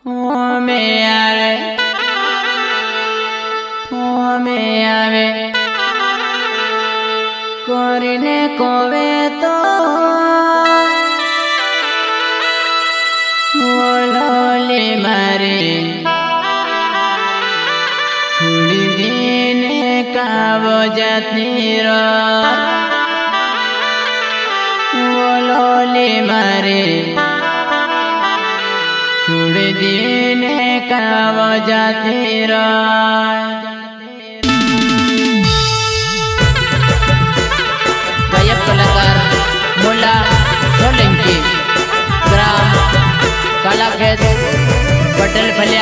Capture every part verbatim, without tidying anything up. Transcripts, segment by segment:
में आवे में आवे करने कोवे तो बोलोले मारे छुड़ी देने का वजती रो बोलोले मारे छुड़ देने का वजती रो कलाकार मुल्ला सोलंकी ग्राम कालाखेत पटेल फलिया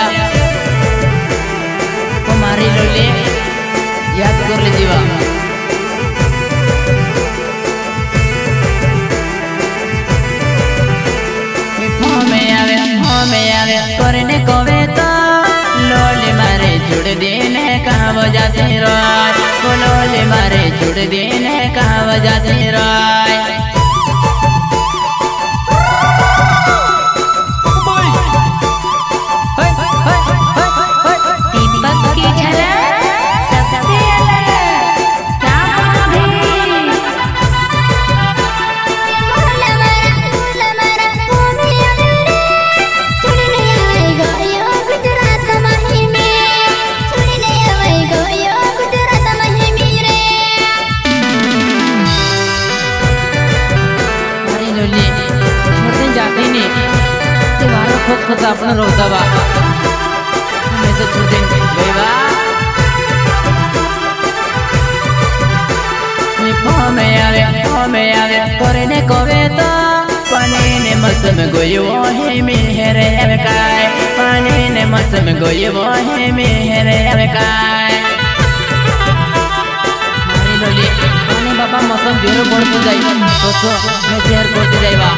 कुमारी लोले याद कर लीजिएगा। में आवे में आवे करने कोवे तो लोले मारे जुड़ देने का वजती राय लोले मारे जुड़ देने का वजती राय खुद खुद अपना रोता बा मैं से छोड़ देंगे बेवा निपो में आवे में आवे करने कोवे तो पानी ने मौसम गोई वो है मेरे अवकाय पानी ने मौसम गोई वो है मेरे अवकाय मारी लोली पानी बाबा मौसम बेरो बढ़ते जाए तो सो मैं शहर बढ़ते जाएगा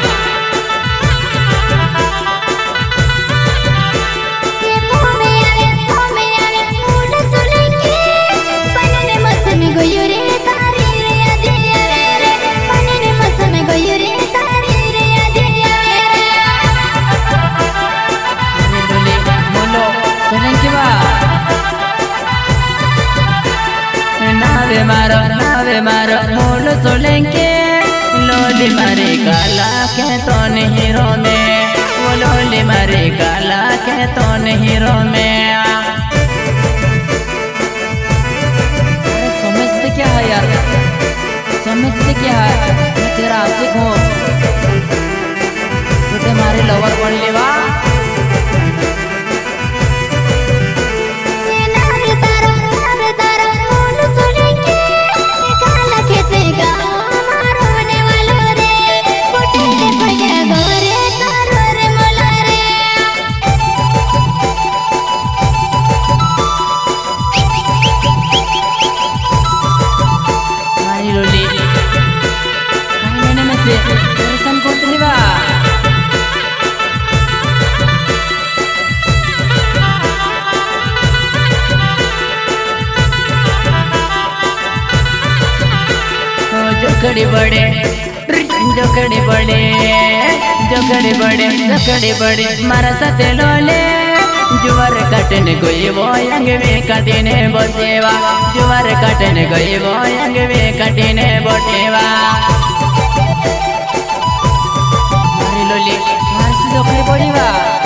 नावे मारो नावे मारो मोल सोलेंके लोली मारे काला के तो नहीं रो में वो लोली मारे काला के तो नहीं रो में समझते क्या है यार समझते क्या है मैं तेरा आशिक हूँ तो मारे लवर बन लेवा जोकड़ी बड़े जोकड़ी बड़े जोकड़ी बड़े जोकड़ी बड़े मारा साथे लोले जुवार काटने गई वो अंग में काटने बसेवा जुवार काटने गई वो अंग में काटने बसेवा मारी लोली मार से जोकड़ी पड़ीवा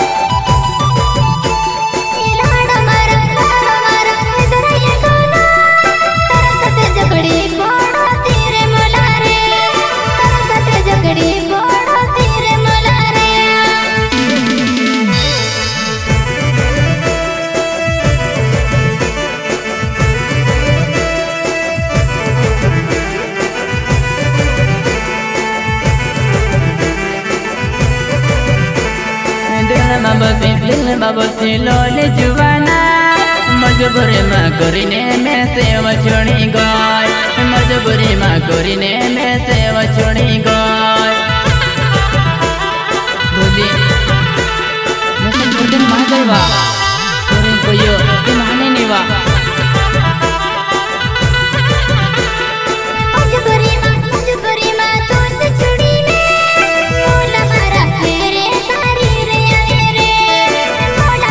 बाबती लोले जुवाना मजबूरी माँ करीने में सेवा छोड़ी गई मजबूरी माँ करीने में सेवा छोड़ी गई बोली मैं सब दिन माँ गईवा करें कोई ये माने नहीं वा मजबूरी माँ मजबूरी माँ तो से छुड़ी ने मोला मारा मेरे सारी रे रे मोला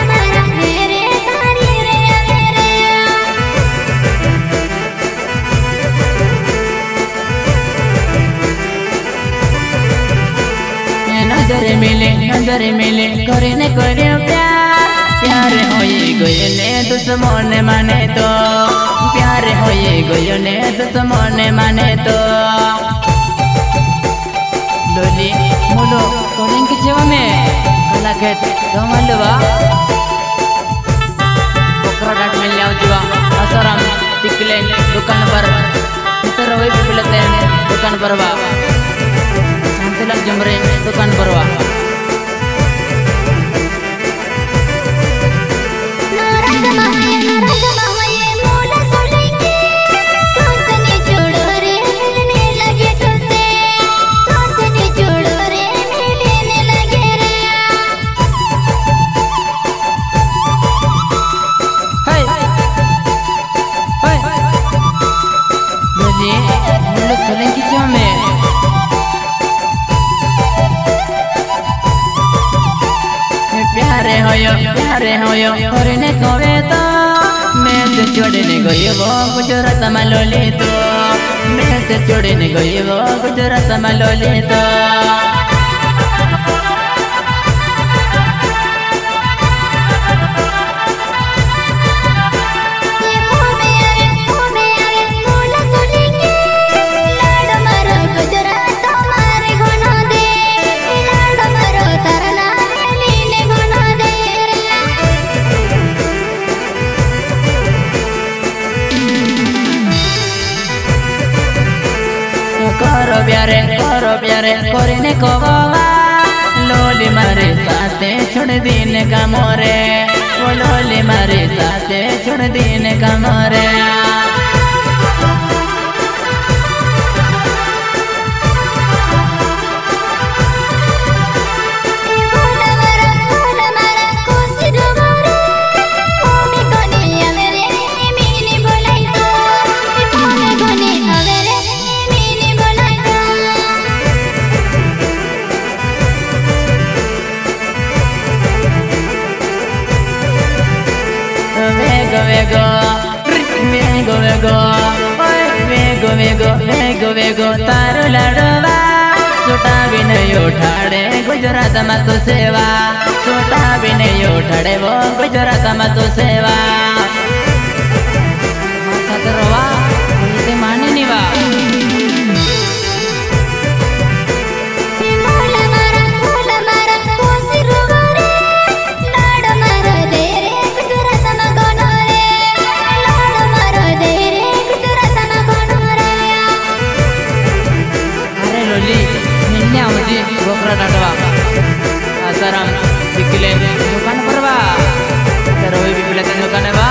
नजर मिले करने करे प्यार प्यार होए गयो ने दुश्मन माने तो प्यार होए गयो ने दुश्मन माने तो लोली मुलो सोलिंग की जेवा में कला खेत गमलवा बकरा डाट मिल जाओ जीवा असरम टिकले दुकान पर इतर वही पिलते हैं दुकान पर वा शांतिलाल जमरे दुकान पर वा प्यारे होयो प्यारे होयो करने कोवे तो मैं तो छोड़ने गई वो गुजरात में लोली तो मैं तो छोड़ने गई वो गुजरात में लोली तो करो प्यारे करो प्यारे करने को बाबा लोली मारे साथे छोड़ दीने का मोरे वो लोली मारे साथे छोड़ दीने का मोरे Vego, vego, vego, vego, vego, vego, vego, तारो लड़वा छोटा भी नहीं उठाड़े गुजरात में तो सेवा छोटा भी नहीं उठाड़े वो गुजरात में तो सेवा माता तरवा इसे माने नहीं वा बकरा डाटवा आसाराम बिकले दुकान पर बा तेरा वही बिकले दुकान है बा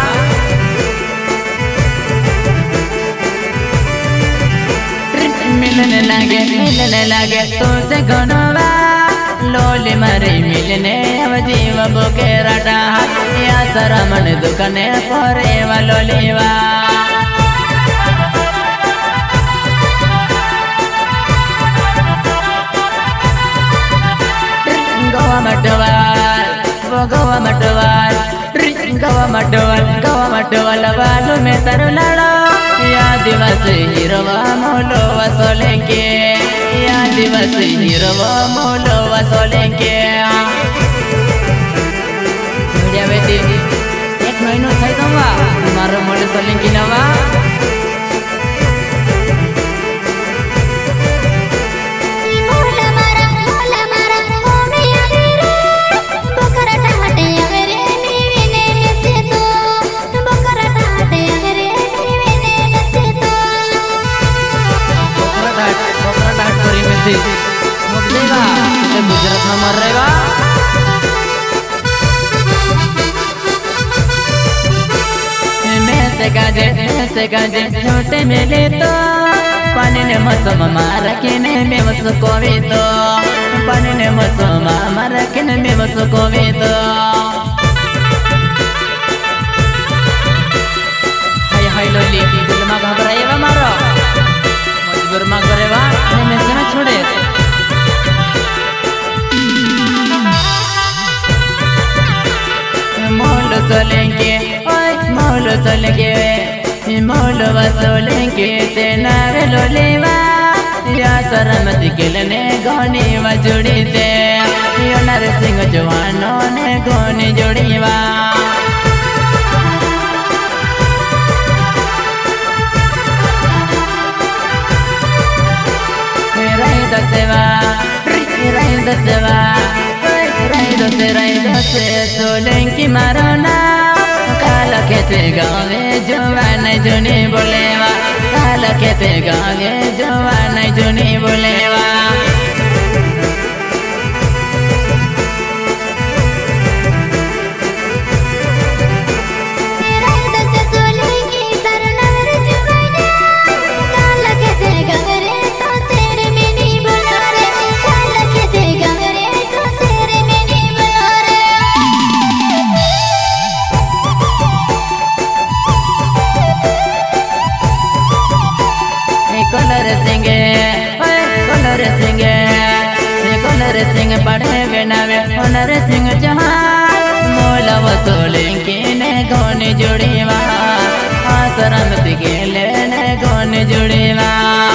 मिलने लगे मिलने लगे तो से गनवा लोली मारे मिलने अब जीव बोके राटा या सरमन दुकाने परे वा लोलीवा gawa madawal wo gawa madawal gawa madawal gawa madawal balu me tarulala ya दिवस हिरवा मोलो वसोलेंगे या दिवस हिरवा मोलो वसोलेंगे मीडिया बेटी एक महीनो થાય તો વા મારો મોલો સોલેંગી નવા गुजरात में मर रहे मैं से गाजे मैं से गाजे छोटे मेले तो पानी ने मौसम मारा के ने में मस कोवे तो पानी ने मौसम मारा के ने में मस कोवे तो हाय हाय लोली दिल में घबराए वा मारो मजबूर मा करे वा ने में से छोड़े मोलो सोलेंगे ओए मोलो सोलेंगे मोलो वसोलेंगे तेनारे लोलेवा या सरमती किलने गोनी व जुड़ी ते यो नरसिंह जवानों ने गोनी जुड़ी वा रही दसेवा रही दसेवा रही दसे रही दसे सोलंकी मारोना काला खेते गावे जवान जुनी बोलेवा काला खेते गावे जवान जुनी बोलेवा कलर सिंगे कलर सिंगे कलर सिंह पढ़े बेनावे कलर सिंह जहां मोला वसोलेंगे ने गोनी जुड़ीवा सरमती गेले ने गोनी जुड़ीवा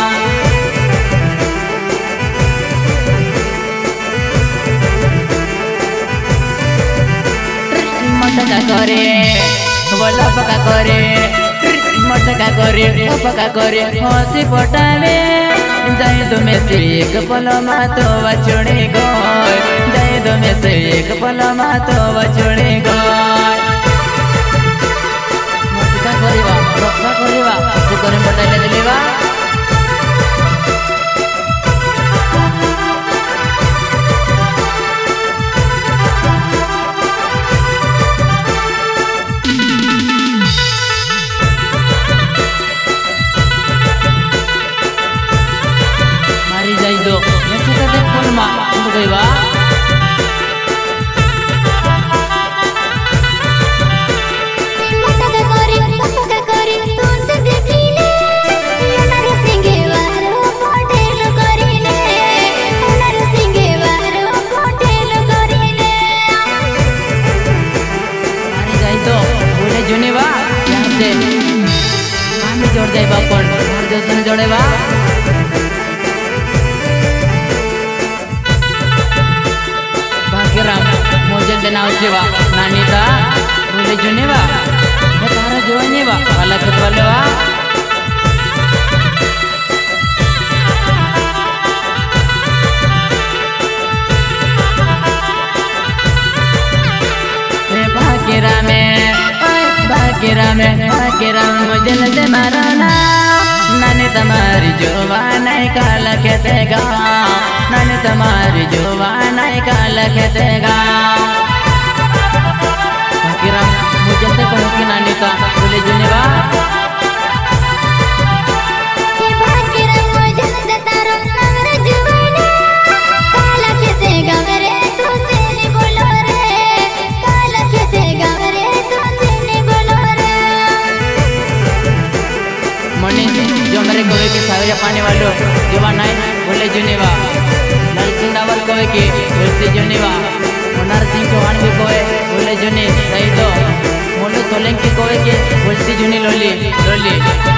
मटका करे बोला पका करे मटका करे पका करे हंसी पटावे जाए दो में से एक पल मातो बचड़े गए जाए दो में से एक पल मातो बचड़े गए मटका करेवा पका करेवा से करे पटाले दिलेवा गईवा मटका करे पका करे तुमसे देखिले यो नरसिंह वारो होटल करिले नरसिंह वारो होटल करिले मारी जाई तो बोले जुनीवा यहां से हम जोड़ जाईबा कोन और जोसन जोड़ेवा मोजल देना उचेवा नानीता बोले जुनेवा मैं तारा जोनेवा वाला खतवालेवा मैं भागीरा में भागीरा में भागीरा मोजल दे मारना नानी तुम्हारी जुबान काला खेतेगा नानी तुम्हारी जुबान काला खेतेगा किरण मुझे तो कहो कि नानी का बोले जुनेवा ये बात किरण मुझे तो तारो नवर जुबान काला खेतेगा मेरे तो से नहीं बोलो रे काला खेतेगा मेरे तो से नहीं बोलो रे मनी जो मेरे कोई के सावरिया पानी वालो जुबान है बोले जुनेवा नरसिंह रावल कोई के बोले जुनेवा नरसिंह चौहान भी कोई बोले जुनी सही तो मोलू सोलंकी कोई के बोलती जुनी लोली लोली